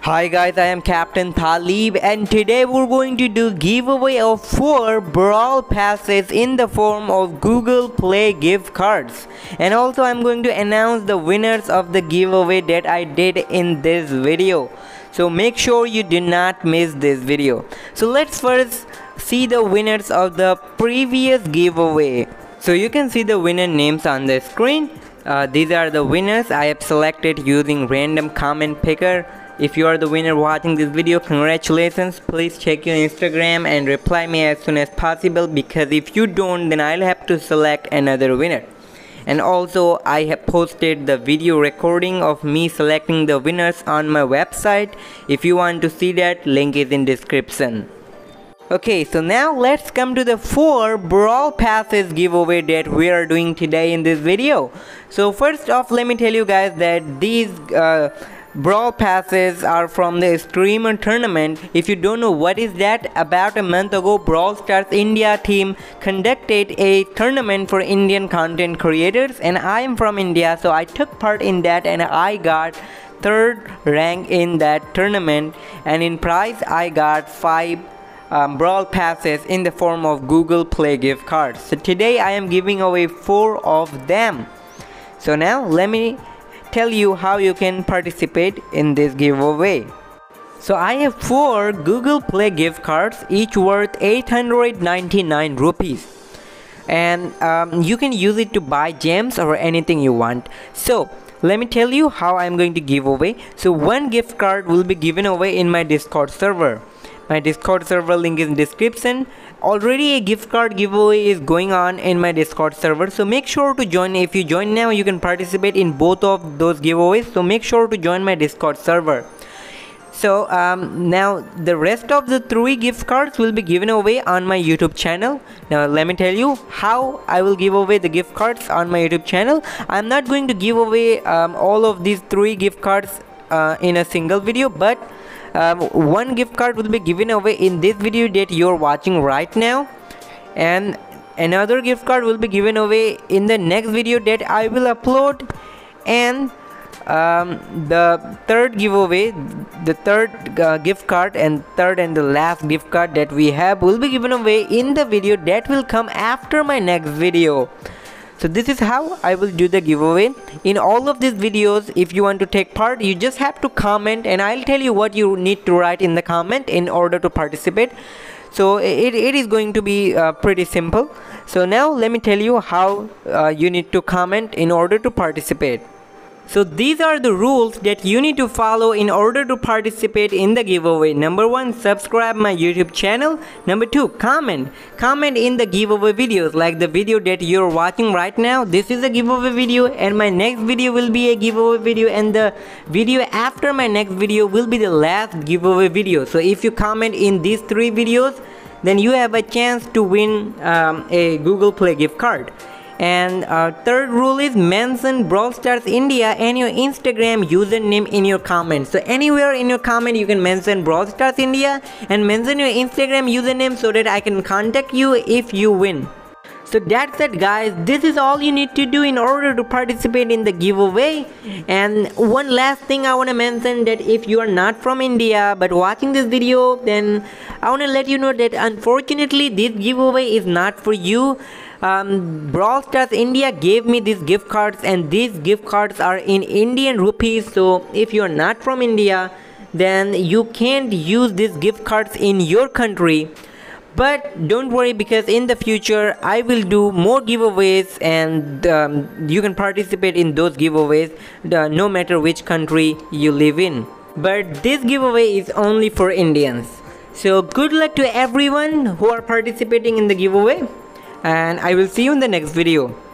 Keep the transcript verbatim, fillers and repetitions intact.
Hi guys, I am Captain Talib and today we're going to do giveaway of four Brawl passes in the form of Google Play gift cards. And also I'm going to announce the winners of the giveaway that I did in this video. So make sure you do not miss this video. So let's first see the winners of the previous giveaway. So you can see the winner names on the screen. Uh, these are the winners I have selected using random comment picker. If you are the winner watching this video, congratulations. Please check your Instagram and reply me as soon as possible, because if you don't, then I'll have to select another winner. And also I have posted the video recording of me selecting the winners on my website. If you want to see that, link is in description. Okay, so now let's come to the four Brawl Passes giveaway that we are doing today in this video. So first off, let me tell you guys that these uh, Brawl Passes are from the Streamer Tournament. If you don't know what is that, about a month ago Brawl Stars India team conducted a tournament for Indian content creators, and I am from India, so I took part in that and I got third rank in that tournament, and in prize I got five um, Brawl Passes in the form of Google Play gift cards. So today I am giving away four of them. So now let me tell you how you can participate in this giveaway. So I have four Google Play gift cards, each worth eight hundred ninety-nine rupees, and um, you can use it to buy gems or anything you want. So let me tell you how I'm going to give away. So one gift card will be given away in my Discord server. My Discord server link is in description. Already a gift card giveaway is going on in my Discord server, so make sure to join. If you join now, you can participate in both of those giveaways, so make sure to join my Discord server. So um, now the rest of the three gift cards will be given away on my YouTube channel. Now let me tell you how I will give away the gift cards on my YouTube channel. I'm not going to give away um, all of these three gift cards uh, in a single video, but Um, one gift card will be given away in this video that you're watching right now, and another gift card will be given away in the next video that I will upload, and um, the third giveaway, the third uh, gift card and third and the last gift card that we have will be given away in the video that will come after my next video. So this is how I will do the giveaway. In all of these videos, if you want to take part, you just have to comment and I'll tell you what you need to write in the comment in order to participate. So it, it is going to be uh, pretty simple. So now let me tell you how uh, you need to comment in order to participate. So these are the rules that you need to follow in order to participate in the giveaway. Number one, subscribe my YouTube channel. Number two, comment. Comment in the giveaway videos, like the video that you're watching right now. This is a giveaway video, and my next video will be a giveaway video, and the video after my next video will be the last giveaway video. So if you comment in these three videos, then you have a chance to win um, a Google Play gift card. And uh, third rule is mention Brawl Stars India and your Instagram username in your comments. So anywhere in your comment you can mention Brawl Stars India and mention your Instagram username so that I can contact you if you win. So that's it guys, this is all you need to do in order to participate in the giveaway. And one last thing I want to mention, that if you are not from India but watching this video, then I want to let you know that unfortunately this giveaway is not for you. Um, Brawl Stars India gave me these gift cards, and these gift cards are in Indian rupees. So if you are not from India, then you can't use these gift cards in your country. But don't worry, because in the future I will do more giveaways, and um, you can participate in those giveaways uh, no matter which country you live in. But this giveaway is only for Indians. So good luck to everyone who are participating in the giveaway, and I will see you in the next video.